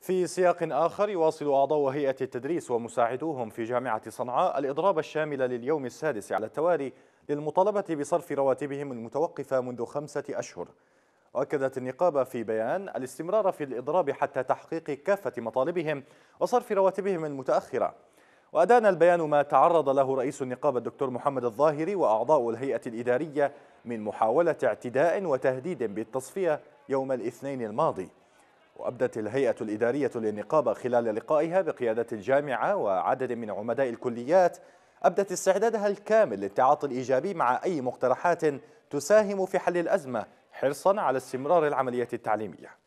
في سياق آخر، يواصل أعضاء هيئة التدريس ومساعدوهم في جامعة صنعاء الإضراب الشامل لليوم السادس على التوالي للمطالبة بصرف رواتبهم المتوقفة منذ 5 أشهر. وأكدت النقابة في بيان الاستمرار في الإضراب حتى تحقيق كافة مطالبهم وصرف رواتبهم المتأخرة. وأدان البيان ما تعرض له رئيس النقابة الدكتور محمد الظاهري وأعضاء الهيئة الإدارية من محاولة اعتداء وتهديد بالتصفية يوم الاثنين الماضي. وأبدت الهيئة الإدارية للنقابة خلال لقائها بقيادة الجامعة وعدد من عمداء الكليات أبدت استعدادها الكامل للتعاطي الإيجابي مع أي مقترحات تساهم في حل الأزمة، حرصا على استمرار العملية التعليمية.